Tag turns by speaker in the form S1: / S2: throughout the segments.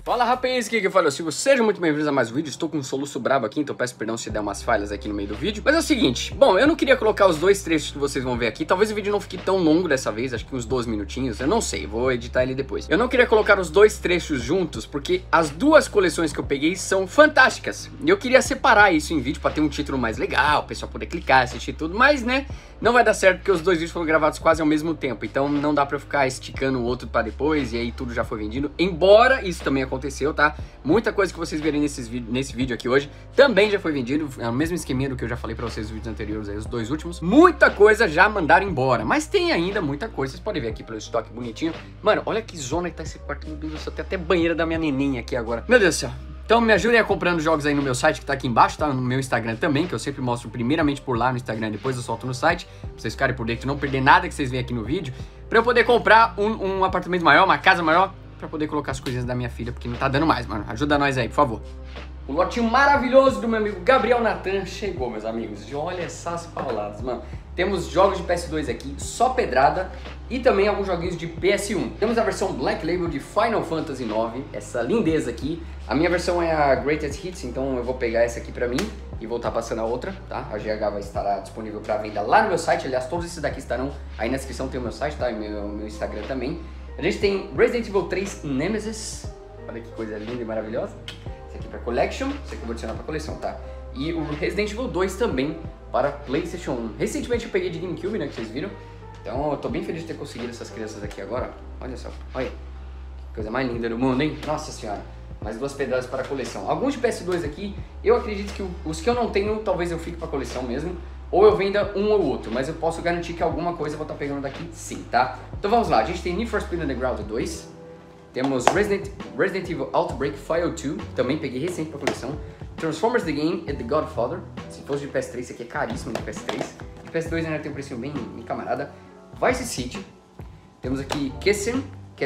S1: Fala rapaz, aqui que fala o Silvio, sejam muito bem-vindos a mais um vídeo. Estou com um soluço brabo aqui, então peço perdão se der umas falhas aqui no meio do vídeo. Mas é o seguinte, bom, eu não queria colocar os dois trechos que vocês vão ver aqui. Talvez o vídeo não fique tão longo dessa vez, acho que uns 12 minutinhos, eu não sei, vou editar ele depois. Eu não queria colocar os dois trechos juntos, porque as duas coleções que eu peguei são fantásticas. E eu queria separar isso em vídeo pra ter um título mais legal, o pessoal poder clicar, assistir tudo, mas né, não vai dar certo porque os dois vídeos foram gravados quase ao mesmo tempo. Então não dá pra eu ficar esticando o outro pra depois, e aí tudo já foi vendido. Embora isso também aconteceu, tá? Muita coisa que vocês verem nesse vídeo aqui hoje também já foi vendido. É o mesmo esqueminha do que eu já falei pra vocês nos vídeos anteriores aí, os dois últimos. Muita coisa já mandaram embora, mas tem ainda muita coisa. Vocês podem ver aqui pelo estoque bonitinho. Mano, olha que zona que tá esse quarto. Meu Deus do céu, tem até banheira da minha neninha aqui agora. Meu Deus do céu. Então me ajudem a comprando jogos aí no meu site, que tá aqui embaixo, tá? No meu Instagram também, que eu sempre mostro primeiramente por lá no Instagram, depois eu solto no site, pra vocês ficarem por dentro e não perder nada que vocês veem aqui no vídeo, pra eu poder comprar um apartamento maior, uma casa maior, pra poder colocar as coisinhas da minha filha, porque não tá dando mais, mano. Ajuda nós aí, por favor. O lotinho maravilhoso do meu amigo Gabriel Natan chegou, meus amigos. E olha essas pauladas, mano. Temos jogos de PS2 aqui, só pedrada, e também alguns joguinhos de PS1. Temos a versão Black Label de Final Fantasy IX, essa lindeza aqui. A minha versão é a Greatest Hits, então eu vou pegar essa aqui pra mim e vou estar passando a outra, tá? A GH vai estar disponível pra venda lá no meu site. Aliás, todos esses daqui estarão aí na descrição, tem o meu site, tá? E meu Instagram também. A gente tem Resident Evil 3 Nemesis, olha que coisa linda e maravilhosa. Esse aqui pra Collection, esse aqui eu vou adicionar pra coleção, tá? E o Resident Evil 2 também para PlayStation 1. Recentemente eu peguei de GameCube, né, que vocês viram. Então eu tô bem feliz de ter conseguido essas crianças aqui agora. Olha só, olha. Que coisa mais linda do mundo, hein? Nossa senhora. Mais duas pedradas para a coleção. Alguns de PS2 aqui, eu acredito que os que eu não tenho, talvez eu fique para coleção mesmo. Ou eu venda um ou outro, mas eu posso garantir que alguma coisa eu vou estar pegando daqui sim, tá? Então vamos lá, a gente tem Need for Speed Underground 2. Temos Resident Evil Outbreak File 2, também peguei recente para coleção. Transformers The Game e The Godfather. Se fosse de PS3, esse aqui é caríssimo de PS3. De PS2 ainda tem um precinho bem camarada. Vice City. Temos aqui Kessen.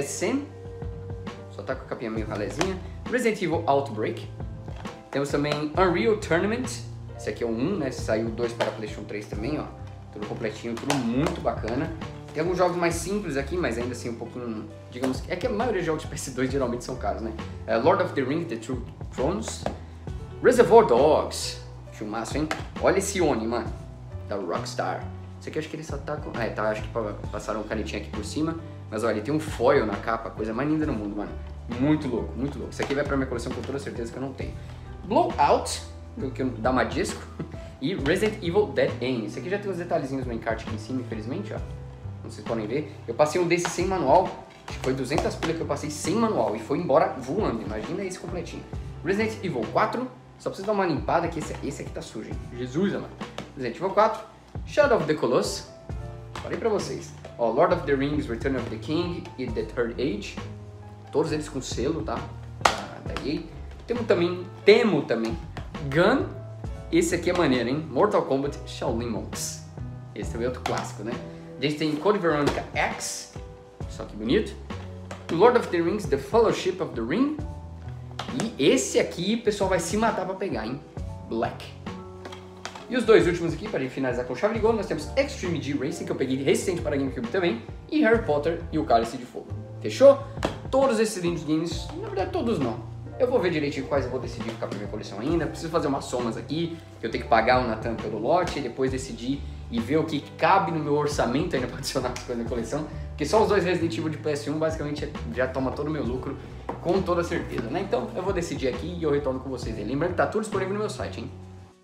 S1: Só tá com a capinha meio ralezinha. Resident Evil Outbreak. Temos também Unreal Tournament. Esse aqui é o 1, né? Saiu 2 para PlayStation 3 também, ó. Tudo completinho, tudo muito bacana. Tem alguns jogos mais simples aqui, mas ainda assim um pouquinho, digamos... É que a maioria dos jogos de PS2 geralmente são caros, né? Lord of the Rings, The True Thrones. Reservoir Dogs. Filmaço, hein? Olha esse Oni, mano. Da Rockstar. Esse aqui acho que ele só tá com... tá, acho que passaram um canetinho aqui por cima. Mas olha, ele tem um foil na capa, coisa mais linda do mundo, mano. Muito louco, muito louco. Isso aqui vai pra minha coleção com toda certeza que eu não tenho. Blowout, que dá uma disco. E Resident Evil Dead End. Esse aqui já tem uns detalhezinhos no encarte aqui em cima, infelizmente, ó. Não sei se podem ver. Eu passei um desse sem manual. Acho que foi 200 pilhas que eu passei sem manual. E foi embora voando. Imagina esse completinho. Resident Evil 4. Só preciso dar uma limpada que esse aqui tá sujo, hein? Jesus, mano. Resident Evil 4. Shadow of the Colossus. Falei pra vocês. Ó, Lord of the Rings, Return of the King e The Third Age. Todos eles com selo, tá? Da EA. Temo também Gun. Esse aqui é maneiro, hein? Mortal Kombat Shaolin Monks. Esse também é outro clássico, né? A gente tem Code Veronica X. Só que bonito. Lord of the Rings, The Fellowship of the Ring. E esse aqui o pessoal vai se matar pra pegar, hein? Black. E os dois últimos aqui, para finalizar com chave de gol, nós temos Extreme G Racing, que eu peguei recente para GameCube também. E Harry Potter e o Cálice de Fogo. Fechou? Todos esses lindos games, na verdade todos não. Eu vou ver direitinho quais eu vou decidir ficar pra minha coleção ainda. Preciso fazer umas somas aqui, que eu tenho que pagar o Natan pelo lote, e depois decidir e ver o que cabe no meu orçamento ainda para adicionar as coisas na coleção. Porque só os dois Resident Evil de PS1 basicamente já toma todo o meu lucro, com toda certeza, né? Então eu vou decidir aqui e eu retorno com vocês aí. Lembrando que tá tudo disponível no meu site, hein?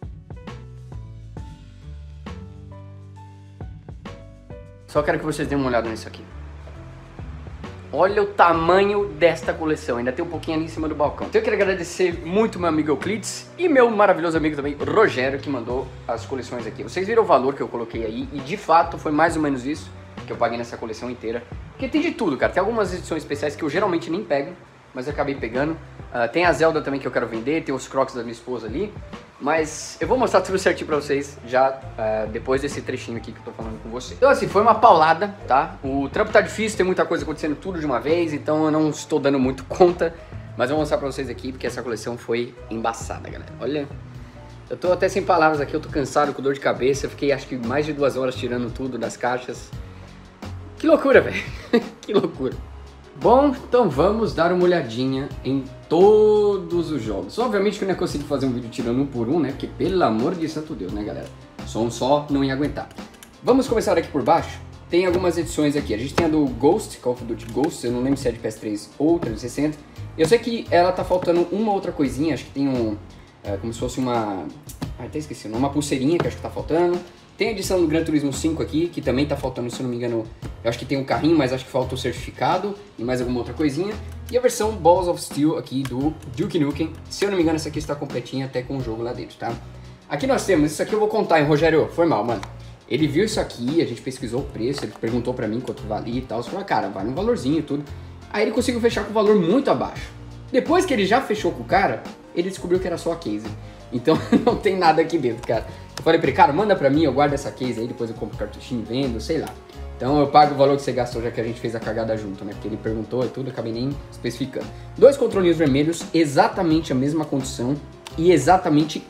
S1: Só quero que vocês deem uma olhada nisso aqui. Olha o tamanho desta coleção, ainda tem um pouquinho ali em cima do balcão. Então eu quero agradecer muito meu amigo Euclides e meu maravilhoso amigo também, Rogério, que mandou as coleções aqui. Vocês viram o valor que eu coloquei aí e de fato foi mais ou menos isso que eu paguei nessa coleção inteira. Porque tem de tudo, cara. Tem algumas edições especiais que eu geralmente nem pego, mas eu acabei pegando. Tem a Zelda também que eu quero vender, tem os Crocs da minha esposa ali. Mas eu vou mostrar tudo certinho pra vocês já depois desse trechinho aqui que eu tô falando com vocês. Então assim, foi uma paulada, tá? O trampo tá difícil, tem muita coisa acontecendo tudo de uma vez, então eu não estou dando muito conta. Mas eu vou mostrar pra vocês aqui porque essa coleção foi embaçada, galera. Olha, eu tô até sem palavras aqui, eu tô cansado, com dor de cabeça. Eu fiquei acho que mais de 2 horas tirando tudo das caixas. Que loucura, velho. Que loucura. Bom, então vamos dar uma olhadinha em todos os jogos. Obviamente que eu não ia conseguir fazer um vídeo tirando um por um, né? Porque pelo amor de santo Deus, né, galera? Só um só não ia aguentar. Vamos começar aqui por baixo. Tem algumas edições aqui. A gente tem a do Ghost, Call of Duty Ghost. Eu não lembro se é de PS3 ou 360. Eu sei que ela tá faltando uma outra coisinha. Acho que tem como se fosse uma... até esqueci, uma pulseirinha que acho que tá faltando. Tem a edição do Gran Turismo 5 aqui, que também tá faltando, se eu não me engano, eu acho que tem um carrinho, mas acho que falta o certificado e mais alguma outra coisinha. E a versão Balls of Steel aqui do Duke Nukem, se eu não me engano essa aqui está completinha até com o jogo lá dentro, tá? Aqui nós temos, isso aqui eu vou contar, hein, Rogério, foi mal, mano. Ele viu isso aqui, a gente pesquisou o preço, ele perguntou pra mim quanto valia e tal, eu falei, cara, vale um valorzinho e tudo. Aí ele conseguiu fechar com um valor muito abaixo. Depois que ele já fechou com o cara, ele descobriu que era só a case. Então não tem nada aqui dentro, cara. Eu falei pra ele, cara, manda pra mim, eu guardo essa case aí, depois eu compro o cartuchinho e vendo, sei lá. Então eu pago o valor que você gastou, já que a gente fez a cagada junto, né? Porque ele perguntou e tudo, eu acabei nem especificando. 2 controlinhos vermelhos, exatamente a mesma condição e exatamente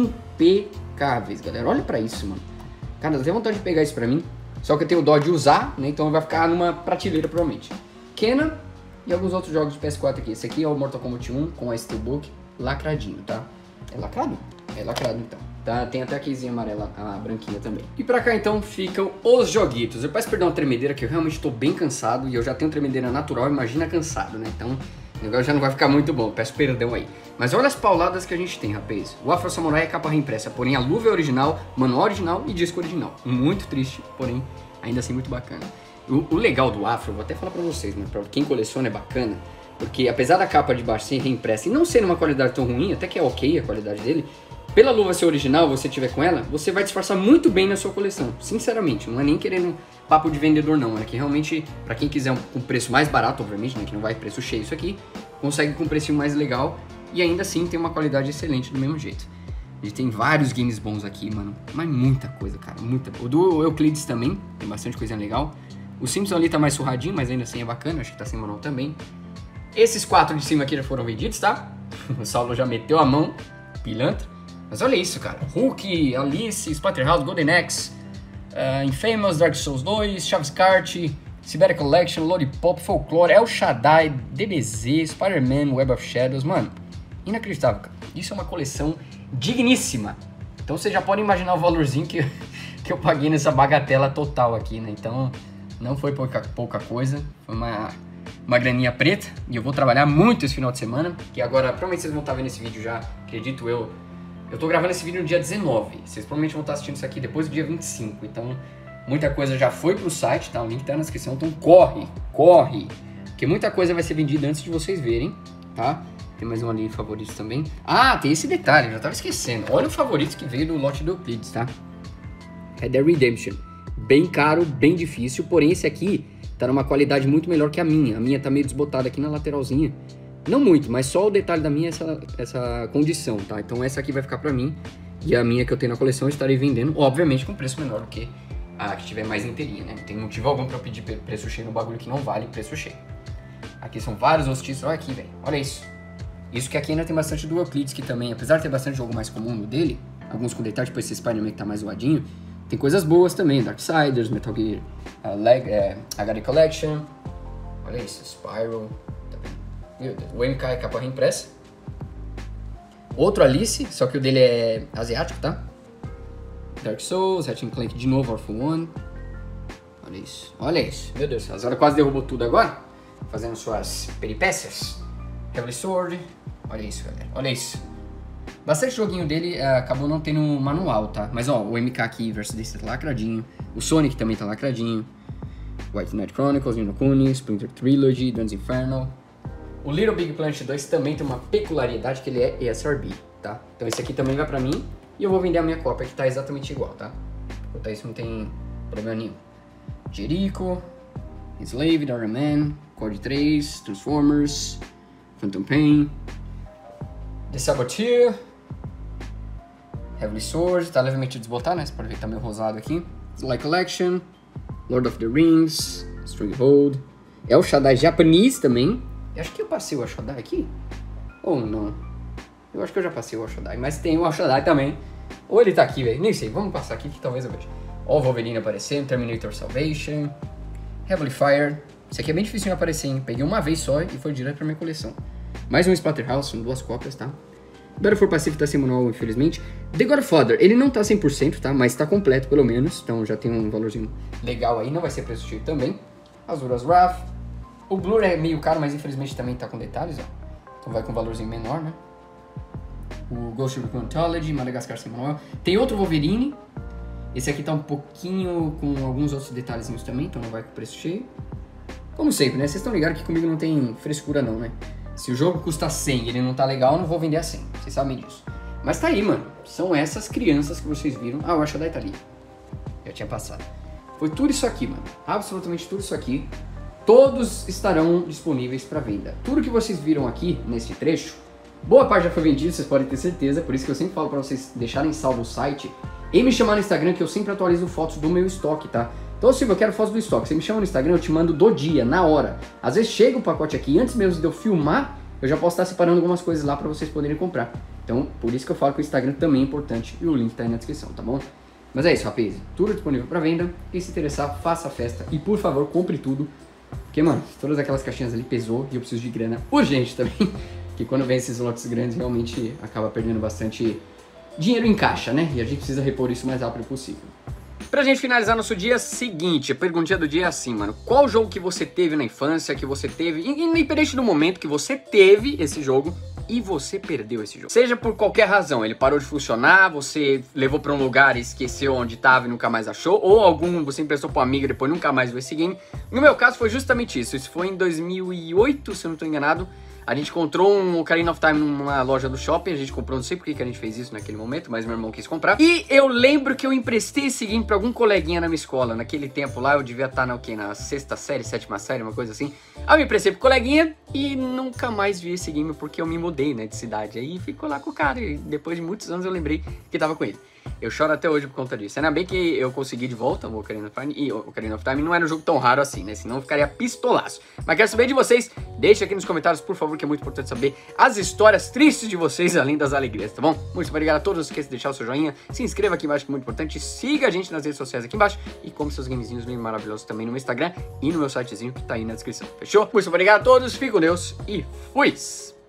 S1: impecáveis, galera. Olha pra isso, mano. Cara, dá até vontade de pegar isso pra mim. Só que eu tenho dó de usar, né? Então vai ficar numa prateleira, provavelmente. Kena e alguns outros jogos de PS4 aqui. Esse aqui é o Mortal Kombat 1 com a Steelbook lacradinho, tá? É lacrado? É lacrado, então. Tá, tem até a casezinha amarela, a branquinha também. E pra cá, então, ficam os joguitos. Eu peço perdão a tremedeira, que eu realmente tô bem cansado. E eu já tenho tremedeira natural, imagina cansado, né? Então, o negócio já não vai ficar muito bom. Peço perdão aí. Mas olha as pauladas que a gente tem, rapaz. O Afro Samurai é capa reimpressa, porém a luva é original, manual original e disco original. Muito triste, porém, ainda assim muito bacana. O legal do Afro, vou até falar pra vocês, né? Pra quem coleciona é bacana. Porque apesar da capa de baixo ser reimpressa e não ser numa qualidade tão ruim, até que é ok a qualidade dele, pela luva ser original, você tiver com ela, você vai disfarçar muito bem na sua coleção. Sinceramente, não é nem querendo papo de vendedor não, é que realmente, pra quem quiser um preço mais barato, obviamente, né, que não vai preço cheio isso aqui, consegue com um preço mais legal e ainda assim tem uma qualidade excelente do mesmo jeito. A gente tem vários games bons aqui, mano, mas muita coisa, cara, muita. O do Euclides também, tem bastante coisinha legal. O Simpson ali tá mais surradinho, mas ainda assim é bacana, acho que tá sem manual também. Esses 4 de cima aqui já foram vendidos, tá? O Saulo já meteu a mão, pilantra. Mas olha isso, cara. Hulk, Alice, Splatterhouse, Golden Axe, Infamous, Dark Souls 2, Chaves Kart, Siberia Collection, Lollipop, Folklore, El Shaddai, DBZ, Spider-Man, Web of Shadows. Mano, inacreditável, cara. Isso é uma coleção digníssima. Então vocês já podem imaginar o valorzinho que eu paguei nessa bagatela total aqui, né? Então não foi pouca coisa. Foi uma graninha preta. E eu vou trabalhar muito esse final de semana. Que agora, provavelmente vocês vão estar vendo esse vídeo já, acredito eu. Eu tô gravando esse vídeo no dia 19, vocês provavelmente vão estar assistindo isso aqui depois do dia 25, então muita coisa já foi pro site, tá? O link tá na descrição, então corre, porque muita coisa vai ser vendida antes de vocês verem, tá? Tem mais um ali, favoritos também. Ah, tem esse detalhe, eu já tava esquecendo. Olha o favorito que veio do lote do Euclides, tá? É The Redemption. Bem caro, bem difícil, porém esse aqui tá numa qualidade muito melhor que a minha tá meio desbotada aqui na lateralzinha. Não muito, mas só o detalhe da minha é essa condição, tá? Então essa aqui vai ficar pra mim. E a minha que eu tenho na coleção eu estarei vendendo, obviamente, com preço menor do que a que tiver mais inteirinha, né? Não tem motivo algum pra eu pedir preço cheio no bagulho que não vale preço cheio. Aqui são vários outros títulos. Olha aqui, velho. Olha isso. Isso que aqui ainda tem bastante do Euclides, que também, apesar de ter bastante jogo mais comum no dele, alguns com detalhe, tipo esse Spider-Man que tá mais zoadinho, tem coisas boas também. Darksiders, Metal Gear HD Collection. Olha isso, Spyro. O MK é capa reimpressa. Outro Alice, só que o dele é asiático, tá? Dark Souls, Ratchet & Clank de novo, Orphan 1. Olha isso, olha isso. Meu Deus, a Zora quase derrubou tudo agora. Fazendo suas peripécias. Heavy Sword. Olha isso, galera, olha isso. Bastante joguinho dele acabou não tendo manual, tá? Mas ó, o MK aqui versus desse tá lacradinho. O Sonic também tá lacradinho. White Knight Chronicles, Ni no Kuni, Splinter Trilogy, Dante's Inferno. O Little Big Planet 2 também tem uma peculiaridade que ele é ESRB, tá? Então esse aqui também vai pra mim e eu vou vender a minha cópia que tá exatamente igual, tá? Quanto a isso não tem problema nenhum. Jericho, Enslaved, Iron Man, Code 3, Transformers, Phantom Pain, The Saboteur, Heavy Sword, tá levemente desbotado, né? Você pode ver que tá meio rosado aqui. Sly Collection, Lord of the Rings, Stronghold, El Shaddai Japanese também. Eu acho que eu passei o El Shaddai aqui, ou não? Eu acho que eu já passei o El Shaddai, mas tem o El Shaddai também. Ou ele tá aqui, velho, nem sei, vamos passar aqui que talvez eu veja. Ó o Wolverine aparecendo, Terminator Salvation, Heavenly Fire, Esse aqui é bem difícil de aparecer, hein? Peguei uma vez só e foi direto pra minha coleção. Mais um Splatterhouse, são 2 cópias, tá? God of War Pacific tá sem manual, infelizmente. The God of War, ele não tá 100%, tá? Mas tá completo, pelo menos. Então já tem um valorzinho legal aí. Não vai ser preço cheio também. Azuras Wrath. O Blur é meio caro, mas infelizmente também tá com detalhes, ó. Então vai com um valorzinho menor, né? O Ghost Recon Anthology, Madagascar sem manual. Tem outro Wolverine. Esse aqui tá um pouquinho com alguns outros detalhezinhos também, então não vai com preço cheio. Como sempre, né? Vocês estão ligados que comigo não tem frescura não, né? Se o jogo custa 100 e ele não tá legal, eu não vou vender a 100. Vocês sabem disso. Mas tá aí, mano. São essas crianças que vocês viram. Ah, o Ashadai tá ali. Já tinha passado. Foi tudo isso aqui, mano. Absolutamente tudo isso aqui. Todos estarão disponíveis para venda. Tudo que vocês viram aqui, nesse trecho, boa parte já foi vendido, vocês podem ter certeza. Por isso que eu sempre falo para vocês deixarem salvo o site e me chamar no Instagram, que eu sempre atualizo fotos do meu estoque, tá? Então, Silvio, eu quero fotos do estoque. Você me chama no Instagram, eu te mando do dia, na hora. Às vezes chega o pacote aqui, antes mesmo de eu filmar, eu já posso estar separando algumas coisas lá para vocês poderem comprar. Então, por isso que eu falo que o Instagram também é importante e o link tá aí na descrição, tá bom? Mas é isso, rapaz. Tudo disponível para venda. Quem se interessar, faça a festa e, por favor, compre tudo. Porque, mano, todas aquelas caixinhas ali pesou e eu preciso de grana urgente também. Que quando vem esses lotes grandes, realmente acaba perdendo bastante dinheiro em caixa, né? E a gente precisa repor isso o mais rápido possível. Pra gente finalizar nosso dia seguinte, a perguntinha do dia é assim, mano. Qual jogo que você teve na infância, que você teve, independente do momento que você teve esse jogo e você perdeu esse jogo? Seja por qualquer razão, ele parou de funcionar, você levou pra um lugar e esqueceu onde tava e nunca mais achou, ou algum você emprestou pra um amigo e depois nunca mais viu esse game. No meu caso foi justamente isso, isso foi em 2008, se eu não tô enganado. A gente encontrou um Ocarina of Time numa loja do shopping, a gente comprou, não sei por que a gente fez isso naquele momento, mas meu irmão quis comprar. E eu lembro que eu emprestei esse game pra algum coleguinha na minha escola, naquele tempo lá, eu devia estar na sexta série, sétima série, uma coisa assim. Aí eu me emprestei pro coleguinha e nunca mais vi esse game porque eu me mudei, né, de cidade. Aí ficou lá com o cara e depois de muitos anos eu lembrei que tava com ele. Eu choro até hoje por conta disso. Ainda bem que eu consegui de volta o Ocarina of Time. E o Ocarina of Time não era um jogo tão raro assim, né? Senão eu ficaria pistolaço. Mas quero saber de vocês. Deixa aqui nos comentários, por favor, que é muito importante saber as histórias tristes de vocês, além das alegrias, tá bom? Muito obrigado a todos. Não esqueça de deixar o seu joinha. Se inscreva aqui embaixo, que é muito importante. Siga a gente nas redes sociais aqui embaixo. E compre seus gamezinhos lindos, maravilhosos também no meu Instagram e no meu sitezinho que tá aí na descrição. Fechou? Muito obrigado a todos. Fique com Deus e fui!